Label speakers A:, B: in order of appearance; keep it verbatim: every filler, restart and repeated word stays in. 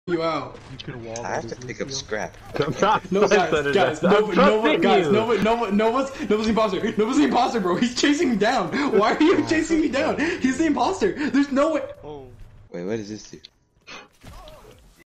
A: you out.
B: You can wall.
C: I have to pick up scrap.
A: No, guys, guys, Nova, Nova, guys, Nova, Nova, Nova's, Nova's the imposter. Nova's the imposter, bro. He's chasing me down. Why are you chasing me down? He's the imposter. There's no way.
C: Wait, what does this do?